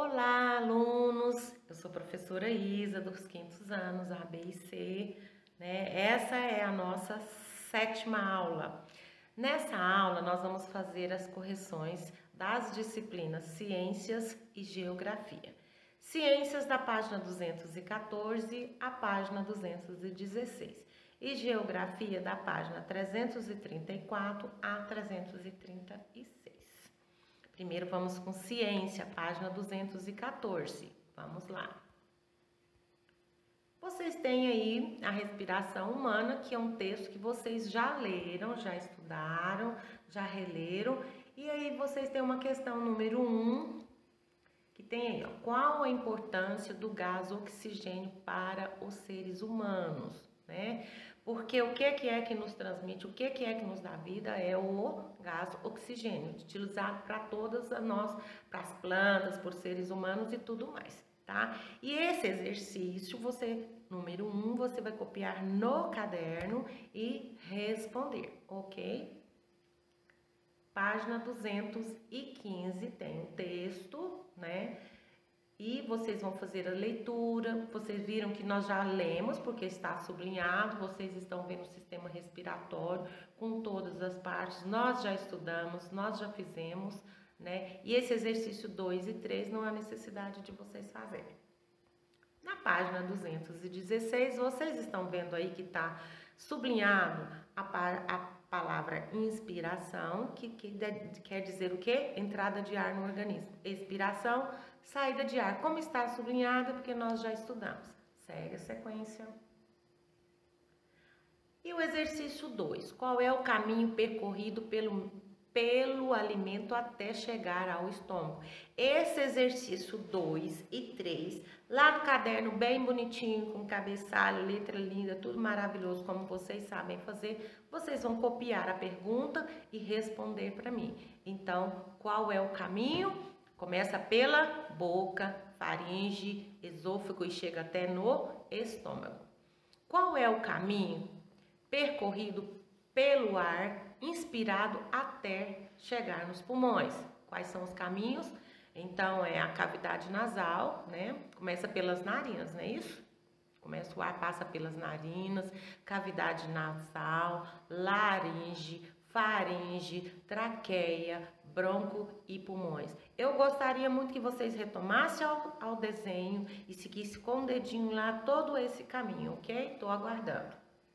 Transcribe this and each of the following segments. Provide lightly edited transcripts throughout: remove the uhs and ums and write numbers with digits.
Olá, alunos! Eu sou a professora Isa, dos quintos anos, A, B e C, né? Essa é a nossa 7ª aula. Nessa aula, nós vamos fazer as correções das disciplinas Ciências e Geografia. Ciências da página 214 à página 216 e Geografia da página 334 a 336. Primeiro vamos com Ciência, página 214. Vamos lá. Vocês têm aí a respiração humana, que é um texto que vocês já leram, já estudaram, já releram. E aí vocês têm uma questão número 1, que tem aí, ó, qual a importância do gás oxigênio para os seres humanos, né? Porque o que é que nos transmite, o que é que nos dá vida é o gás oxigênio, utilizado para todas nós, para as plantas, por seres humanos e tudo mais, tá? E esse exercício, número 1, você vai copiar no caderno e responder, ok? Página 215 tem um texto, né? E vocês vão fazer a leitura. Vocês viram que nós já lemos, porque está sublinhado. Vocês estão vendo o sistema respiratório com todas as partes. Nós já estudamos, nós já fizemos, né? E esse exercício 2 e 3 não há necessidade de vocês fazerem. Na página 216, vocês estão vendo aí que está sublinhado a palavra inspiração, que quer dizer o quê? Entrada de ar no organismo. Expiração, saída de ar. Como está sublinhada? Porque nós já estudamos. Segue a sequência. E o exercício 2. Qual é o caminho percorrido pelo alimento até chegar ao estômago? Esse exercício 2 e 3, lá no caderno bem bonitinho, com cabeçalho, letra linda, tudo maravilhoso, como vocês sabem fazer, vocês vão copiar a pergunta e responder para mim. Então, qual é o caminho? Começa pela boca, faringe, esôfago e chega até no estômago. Qual é o caminho percorrido pelo ar inspirado até chegar nos pulmões? Quais são os caminhos? Então, é a cavidade nasal, né? Começa pelas narinas, não é isso? O ar passa pelas narinas, cavidade nasal, laringe, faringe, traqueia, bronco e pulmões. Eu gostaria muito que vocês retomassem ao desenho e seguissem com o dedinho lá todo esse caminho, ok? Estou aguardando.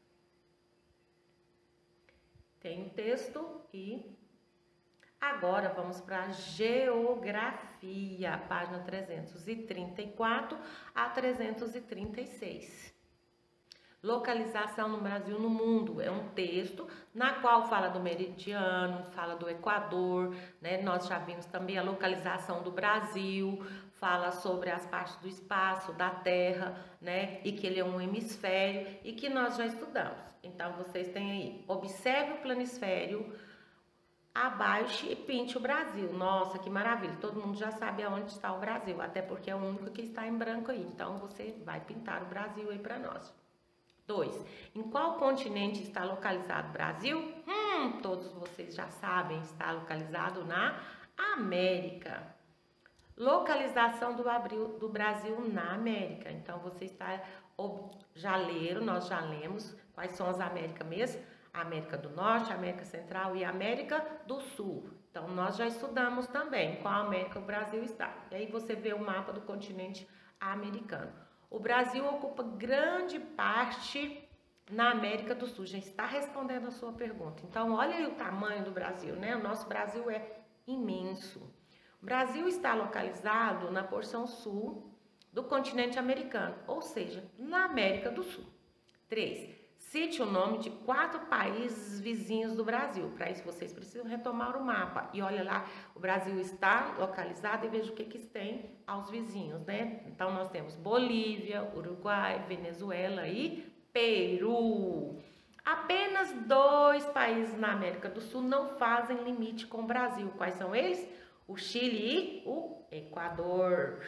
Tem o texto e agora vamos para a Geografia, página 334 a 336. Localização no Brasil no mundo. É um texto na qual fala do meridiano, fala do Equador, né? Nós já vimos também a localização do Brasil, fala sobre as partes do espaço, da Terra, né? E que ele é um hemisfério e que nós já estudamos. Então, vocês têm aí, observe o planisfério abaixo e pinte o Brasil. Nossa, que maravilha! Todo mundo já sabe aonde está o Brasil, até porque é o único que está em branco aí. Então, você vai pintar o Brasil aí para nós. 2. Em qual continente está localizado o Brasil? Todos vocês já sabem, está localizado na América. Localização do Brasil na América. Então, você já leram, nós já lemos quais são as Américas mesmo? América do Norte, América Central e América do Sul. Então, nós já estudamos também qual América o Brasil está. E aí você vê o mapa do continente americano. O Brasil ocupa grande parte na América do Sul. Já está respondendo a sua pergunta. Então, olha aí o tamanho do Brasil, né? O nosso Brasil é imenso. O Brasil está localizado na porção sul do continente americano, ou seja, na América do Sul. 3. Cite o nome de 4 países vizinhos do Brasil. Para isso, vocês precisam retomar o mapa. E olha lá, o Brasil está localizado e veja o que tem aos vizinhos, né? Então, nós temos Bolívia, Uruguai, Venezuela e Peru. Apenas 2 países na América do Sul não fazem limite com o Brasil. Quais são eles? O Chile e o Equador.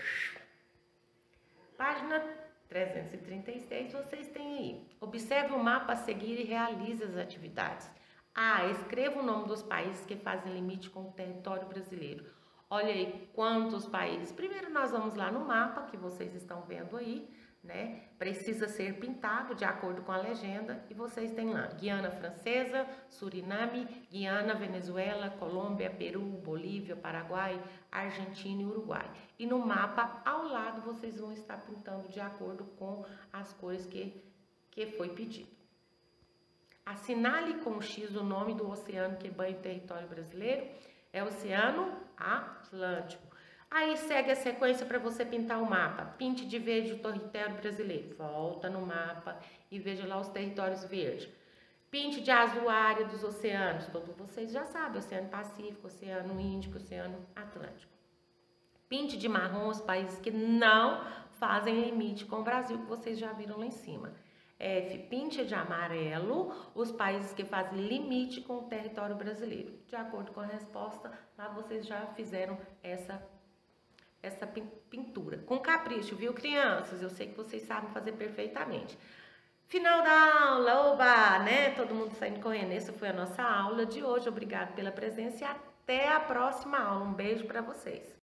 Página 336, vocês têm aí. Observe o mapa a seguir e realize as atividades. A. Escreva o nome dos países que fazem limite com o território brasileiro. Olha aí quantos países. Primeiro nós vamos lá no mapa que vocês estão vendo aí, né? Precisa ser pintado de acordo com a legenda e vocês têm lá Guiana Francesa, Suriname, Guiana, Venezuela, Colômbia, Peru, Bolívia, Paraguai, Argentina e Uruguai. E no mapa ao lado vocês vão estar pintando de acordo com as cores que foi pedido. Assinale com o X o nome do oceano que banha o território brasileiro. É o Oceano Atlântico. Aí segue a sequência para você pintar o mapa. Pinte de verde o território brasileiro. Volta no mapa e veja lá os territórios verdes. Pinte de azul a área dos oceanos. Todos vocês já sabem. Oceano Pacífico, Oceano Índico, Oceano Atlântico. Pinte de marrom os países que não fazem limite com o Brasil, que vocês já viram lá em cima. F, pinte de amarelo os países que fazem limite com o território brasileiro. De acordo com a resposta, lá vocês já fizeram essa pintura. Com capricho, viu, crianças? Eu sei que vocês sabem fazer perfeitamente. Final da aula, oba, né? Todo mundo saindo correndo. Essa foi a nossa aula de hoje. Obrigada pela presença e até a próxima aula. Um beijo para vocês.